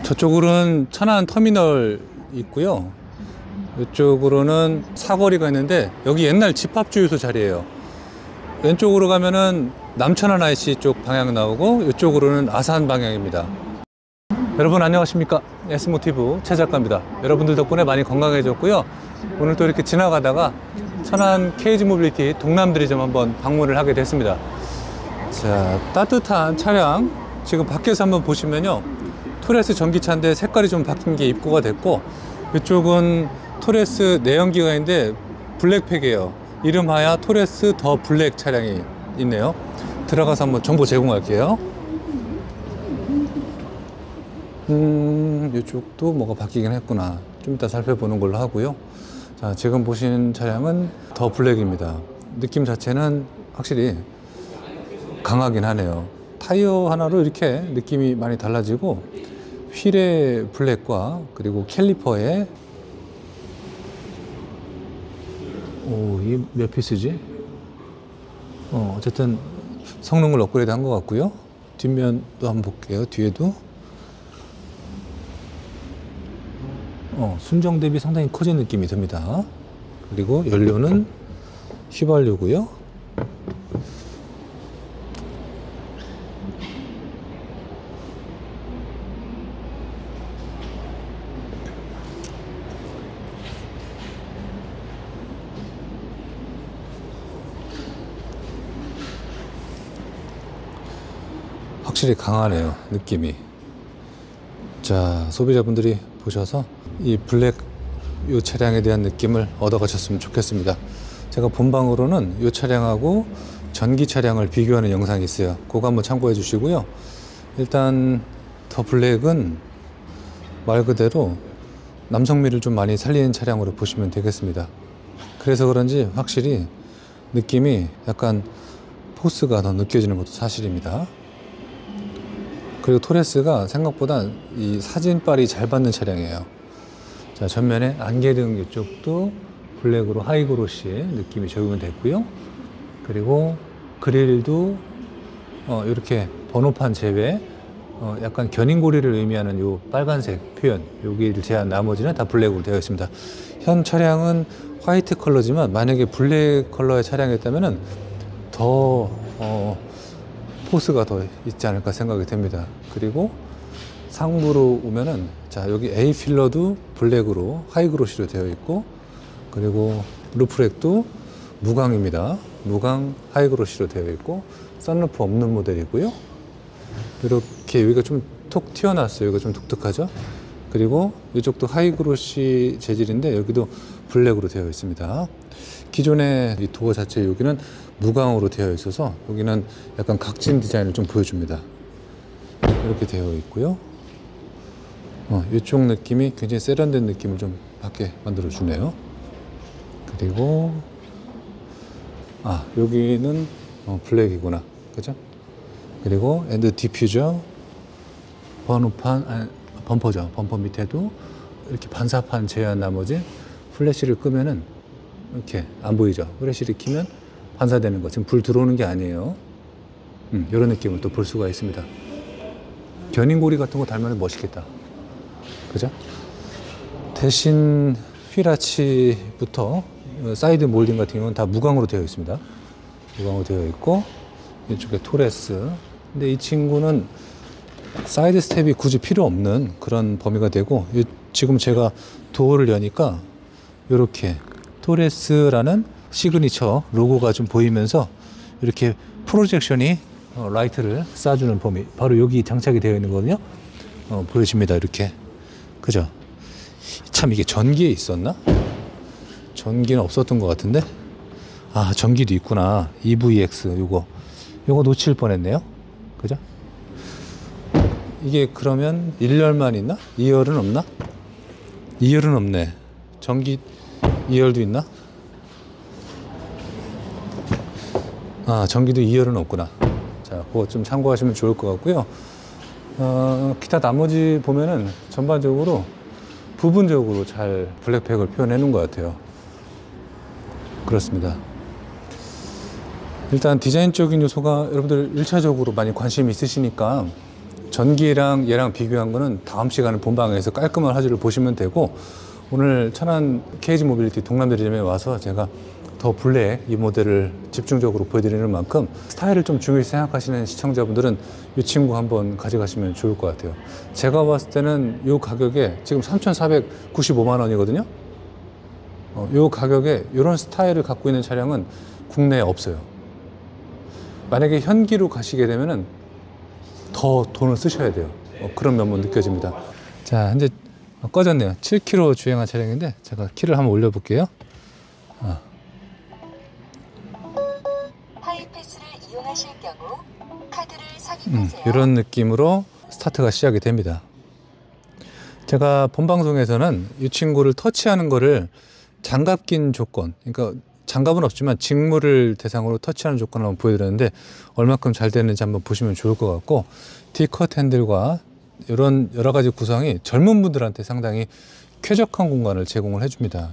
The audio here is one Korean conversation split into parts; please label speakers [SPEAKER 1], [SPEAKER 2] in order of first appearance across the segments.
[SPEAKER 1] 저쪽으로는 천안 터미널 있고요. 이쪽으로는 사거리가 있는데 여기 옛날 집합주유소 자리예요. 왼쪽으로 가면은 남천안 IC 쪽 방향 나오고 이쪽으로는 아산 방향입니다. 여러분 안녕하십니까, S모티브 최 작가입니다. 여러분들 덕분에 많이 건강해졌고요. 오늘 또 이렇게 지나가다가 천안 KG 모빌리티 동남드리점 한번 방문을 하게 됐습니다. 자, 따뜻한 차량 지금 밖에서 한번 보시면요, 토레스 전기차인데 색깔이 좀 바뀐 게 입고가 됐고, 이쪽은 토레스 내연기관인데 블랙팩이에요. 이름하여 토레스 더 블랙 차량이 있네요. 들어가서 한번 정보 제공할게요. 이쪽도 뭐가 바뀌긴 했구나. 좀 이따 살펴보는 걸로 하고요. 자, 지금 보신 차량은 더 블랙입니다. 느낌 자체는 확실히 강하긴 하네요. 타이어 하나로 이렇게 느낌이 많이 달라지고, 휠의 블랙과 그리고 캘리퍼의 이 몇 피스지? 어쨌든 성능을 업그레이드 한 것 같고요. 뒷면도 한번 볼게요. 뒤에도 순정 대비 상당히 커진 느낌이 듭니다. 그리고 연료는 휘발유고요. 확실히 강하네요, 느낌이. 자, 소비자분들이 보셔서 이 블랙 이 차량에 대한 느낌을 얻어가셨으면 좋겠습니다. 제가 본방으로는 이 차량하고 전기 차량을 비교하는 영상이 있어요. 그거 한번 참고해 주시고요. 일단 더 블랙은 말 그대로 남성미를 좀 많이 살리는 차량으로 보시면 되겠습니다. 그래서 그런지 확실히 느낌이 약간 포스가 더 느껴지는 것도 사실입니다. 그리고 토레스가 생각보다 이 사진빨이 잘 받는 차량이에요. 자, 전면에 안개등 이쪽도 블랙으로 하이그로시 느낌이 적용이 됐고요. 그리고 그릴도 이렇게 번호판 제외 약간 견인고리를 의미하는 요 빨간색 표현, 여기를 제한 나머지는 다 블랙으로 되어 있습니다. 현 차량은 화이트 컬러지만 만약에 블랙 컬러의 차량이었다면은 더 포스가 더 있지 않을까 생각이 됩니다. 그리고 상부로 오면은, 자, 여기 A 필러도 블랙으로 하이그로시로 되어 있고, 그리고 루프렉도 무광입니다. 무광 하이그로시로 되어 있고, 선루프 없는 모델이고요. 이렇게 여기가 좀 톡 튀어나왔어요. 여기가 좀 독특하죠. 그리고 이쪽도 하이그로시 재질인데 여기도 블랙으로 되어 있습니다. 기존의 이 도어 자체 여기는 무광으로 되어 있어서 여기는 약간 각진 디자인을 좀 보여줍니다. 이렇게 되어 있고요. 이쪽 느낌이 굉장히 세련된 느낌을 좀 받게 만들어 주네요. 그리고 여기는 블랙이구나, 그죠? 그리고 엔드 디퓨저, 번호판, 범퍼죠. 범퍼 밑에도 이렇게 반사판 제외한 나머지 플래시를 끄면은 이렇게 안 보이죠. 플래시를 켜면 반사되는 거, 지금 불 들어오는 게 아니에요. 이런 느낌을 또 볼 수가 있습니다. 견인고리 같은 거 달면 멋있겠다, 그죠? 대신 휠아치부터 사이드 몰딩 같은 경우는 다 무광으로 되어 있습니다. 무광으로 되어 있고, 이쪽에 토레스. 근데 이 친구는 사이드 스텝이 굳이 필요 없는 그런 범위가 되고, 지금 제가 도어를 여니까 이렇게 토레스라는 시그니처 로고가 좀 보이면서 이렇게 프로젝션이 라이트를 쏴주는 범위, 바로 여기 장착이 되어 있는 거거든요. 보여집니다, 이렇게. 그죠? 참, 이게 전기에 있었나? 전기는 없었던 것 같은데. 전기도 있구나. EVX 요거 놓칠 뻔했네요. 그죠? 이게 그러면 1열만 있나? 2열은 없나? 2열은 없네. 전기 2열도 있나? 전기도 2열은 없구나. 자, 그거 좀 참고하시면 좋을 것 같고요. 기타 나머지 보면은 전반적으로 부분적으로 잘 블랙팩을 표현해 놓은 것 같아요. 그렇습니다. 일단 디자인적인 요소가 여러분들 1차적으로 많이 관심이 있으시니까 전기랑 얘랑 비교한 거는 다음 시간에 본방에서 깔끔한 화질을 보시면 되고, 오늘 천안 KG 모빌리티 동남대리점에 와서 제가 더 블랙 이 모델을 집중적으로 보여드리는 만큼 스타일을 좀 중요시 생각하시는 시청자분들은 이 친구 한번 가져가시면 좋을 것 같아요. 제가 봤을 때는 이 가격에 지금 3,495만 원이거든요. 이 가격에 이런 스타일을 갖고 있는 차량은 국내에 없어요. 만약에 현기로 가시게 되면은 더 돈을 쓰셔야 돼요. 그런 면모 느껴집니다. 자, 현재 꺼졌네요. 7km 주행한 차량인데 제가 키를 한번 올려볼게요.
[SPEAKER 2] 하이패스를 이용하실 경우 카드를 삽입하세요.
[SPEAKER 1] 이런 느낌으로 스타트가 시작이 됩니다. 제가 본 방송에서는 이 친구를 터치하는 거를 장갑 낀 조건, 그러니까 장갑은 없지만 직물을 대상으로 터치하는 조건을 한번 보여드렸는데 얼마큼 잘 되는지 한번 보시면 좋을 것 같고, D컷 핸들과 이런 여러 가지 구성이 젊은 분들한테 상당히 쾌적한 공간을 제공을 해줍니다.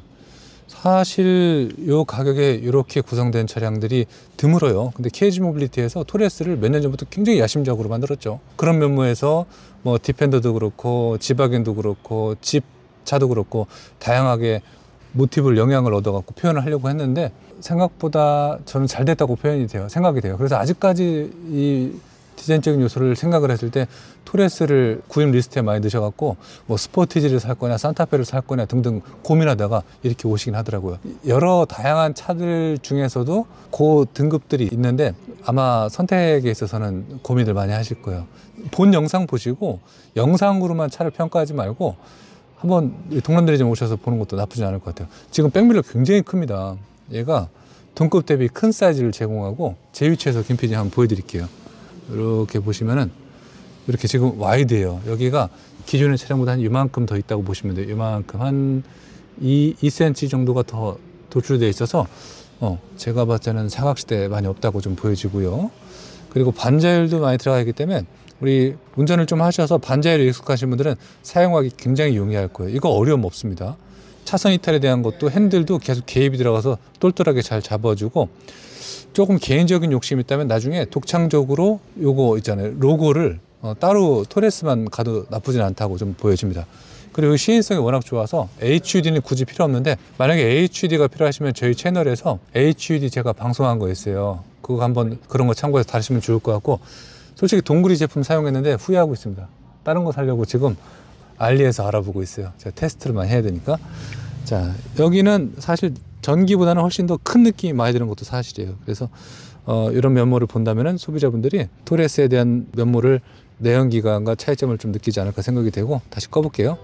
[SPEAKER 1] 사실 이 가격에 이렇게 구성된 차량들이 드물어요. 근데 KG 모빌리티에서 토레스를 몇 년 전부터 굉장히 야심작으로 만들었죠. 그런 면모에서 뭐 디펜더도 그렇고 지바겐도 그렇고 집차도 그렇고 다양하게 모티브를 영향을 얻어갖고 표현을 하려고 했는데 생각보다 저는 잘 됐다고 생각이 돼요. 그래서 아직까지 이 디자인적인 요소를 생각을 했을 때 토레스를 구입 리스트에 많이 넣으셔갖고 뭐 스포티지를 살 거냐 산타페를 살 거냐 등등 고민하다가 이렇게 오시긴 하더라고요. 여러 다양한 차들 중에서도 그 등급들이 있는데 아마 선택에 있어서는 고민을 많이 하실 거예요. 본 영상 보시고 영상으로만 차를 평가하지 말고 한번 동남대리점 오셔서 보는 것도 나쁘지 않을 것 같아요. 지금 백밀러 굉장히 큽니다. 얘가 동급 대비 큰 사이즈를 제공하고 제 위치에서 김 PD 한번 보여드릴게요. 이렇게 보시면은 이렇게 지금 와이드예요. 여기가 기존의 차량보다 한 이만큼 더 있다고 보시면 돼요. 이만큼 한 2cm 정도가 더 도출되어 있어서 제가 봤을 때는 사각지대 많이 없다고 좀 보여지고요. 그리고 반자율도 많이 들어가 있기 때문에 우리 운전을 좀 하셔서 반자율에 익숙하신 분들은 사용하기 굉장히 용이할 거예요. 이거 어려움 없습니다. 차선 이탈에 대한 것도 핸들도 계속 개입이 들어가서 똘똘하게 잘 잡아주고, 조금 개인적인 욕심이 있다면 나중에 독창적으로 요거 있잖아요. 로고를 따로 토레스만 가도 나쁘진 않다고 좀 보여집니다. 그리고 시인성이 워낙 좋아서 HUD는 굳이 필요 없는데, 만약에 HUD가 필요하시면 저희 채널에서 HUD 제가 방송한 거 있어요. 그거 한번 그런 거 참고해서 다루시면 좋을 것 같고, 솔직히 동그리 제품 사용했는데 후회하고 있습니다. 다른 거 사려고 지금 알리에서 알아보고 있어요. 제가 테스트를 많이 해야 되니까. 자, 여기는 사실 전기보다는 훨씬 더 큰 느낌이 많이 드는 것도 사실이에요. 그래서 이런 면모를 본다면은 소비자분들이 토레스에 대한 면모를 내연기관과 차이점을 좀 느끼지 않을까 생각이 되고, 다시 꺼볼게요.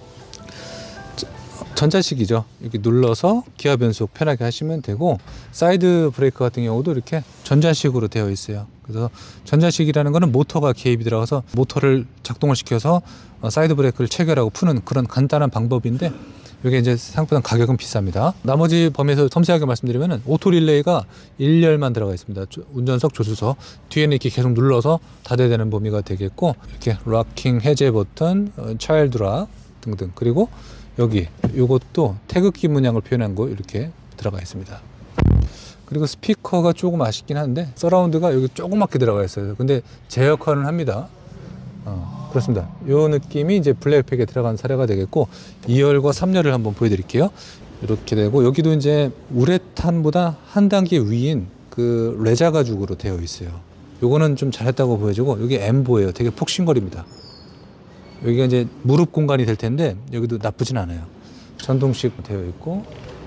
[SPEAKER 1] 전자식이죠. 이렇게 눌러서 기아 변속 편하게 하시면 되고, 사이드 브레이크 같은 경우도 이렇게 전자식으로 되어 있어요. 그래서 전자식이라는 거는 모터가 개입이 들어가서 모터를 작동을 시켜서 사이드 브레이크를 체결하고 푸는 그런 간단한 방법인데, 이게 이제 생각보다 가격은 비쌉니다. 나머지 범위에서 섬세하게 말씀드리면은 오토 릴레이가 1열만 들어가 있습니다. 운전석, 조수석 뒤에는 이렇게 계속 눌러서 닫아야 되는 범위가 되겠고, 이렇게 락킹 해제 버튼, 차일드 락 등등, 그리고 여기 요것도 태극기 문양을 표현한 거 이렇게 들어가 있습니다. 그리고 스피커가 조금 아쉽긴 한데 서라운드가 여기 조그맣게 들어가 있어요. 근데 제 역할은 합니다. 그렇습니다. 요 느낌이 이제 블랙팩에 들어간 사례가 되겠고, 2열과 3열을 한번 보여드릴게요. 이렇게 되고, 여기도 이제 우레탄보다 한 단계 위인 그 레자 가죽으로 되어 있어요. 요거는 좀 잘했다고 보여지고, 여기 엠보예요. 되게 폭신거립니다. 여기가 이제 무릎 공간이 될 텐데 여기도 나쁘진 않아요. 전동식 되어 있고,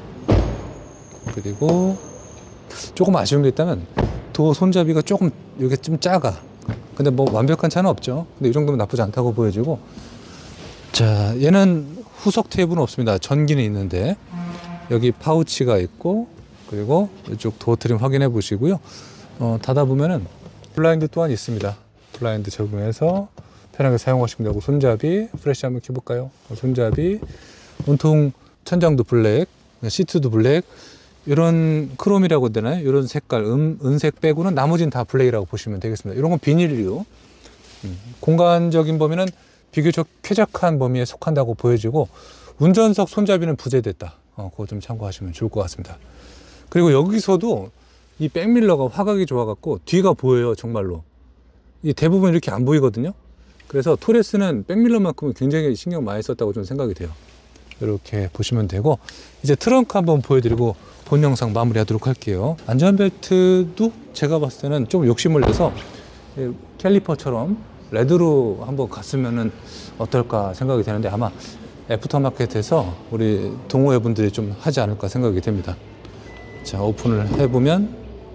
[SPEAKER 1] 그리고 조금 아쉬운 게 있다면 도어 손잡이가 조금 이게 좀 작아. 근데 뭐 완벽한 차는 없죠. 근데 이 정도면 나쁘지 않다고 보여지고, 자, 얘는 후석 테이프는 없습니다. 전기는 있는데 여기 파우치가 있고, 그리고 이쪽 도어 트림 확인해 보시고요. 닫아보면은 블라인드 또한 있습니다. 블라인드 적용해서 편하게 사용하시면 되고, 손잡이 프레시 한번 켜볼까요? 손잡이, 온통 천장도 블랙, 시트도 블랙, 이런 크롬이라고 해야 되나요? 이런 색깔, 은색 빼고는 나머지는 다 블랙이라고 보시면 되겠습니다. 이런 건 비닐류. 공간적인 범위는 비교적 쾌적한 범위에 속한다고 보여지고, 운전석 손잡이는 부재됐다. 그거 좀 참고하시면 좋을 것 같습니다. 그리고 여기서도 이 백밀러가 화각이 좋아갖고 뒤가 보여요, 정말로. 이 대부분 이렇게 안 보이거든요. 그래서 토레스는 백밀러만큼은 굉장히 신경 많이 썼다고 좀 생각이 돼요. 이렇게 보시면 되고, 이제 트렁크 한번 보여드리고 본 영상 마무리하도록 할게요. 안전벨트도 제가 봤을 때는 좀 욕심을 내서 캘리퍼처럼 레드로 한번 갔으면 어떨까 생각이 되는데, 아마 애프터마켓에서 우리 동호회분들이 좀 하지 않을까 생각이 됩니다. 자, 오픈을 해보면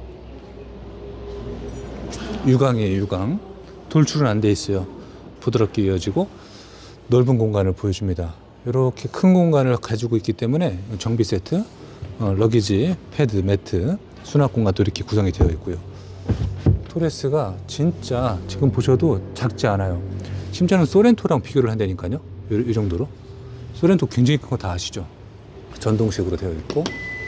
[SPEAKER 1] 유광이에요. 유광. 돌출은 안 돼 있어요. 부드럽게 이어지고 넓은 공간을 보여줍니다. 이렇게 큰 공간을 가지고 있기 때문에 정비 세트, 러기지, 패드, 매트, 수납 공간도 이렇게 구성이 되어 있고요. 토레스가 진짜 지금 보셔도 작지 않아요. 심지어는 소렌토랑 비교를 한다니까요. 이 정도로. 소렌토 굉장히 큰 거 다 아시죠? 전동식으로 되어 있고,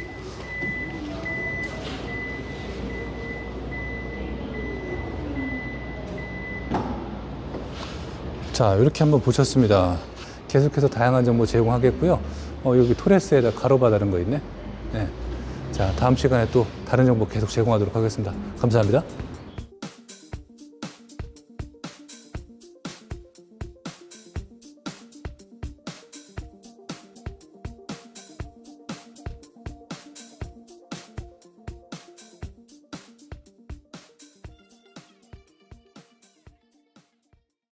[SPEAKER 1] 자, 이렇게 한번 보셨습니다. 계속해서 다양한 정보 제공하겠고요. 여기 토레스에다 가로바 다른 거 있네. 네. 자, 다음 시간에 또 다른 정보 계속 제공하도록 하겠습니다. 감사합니다.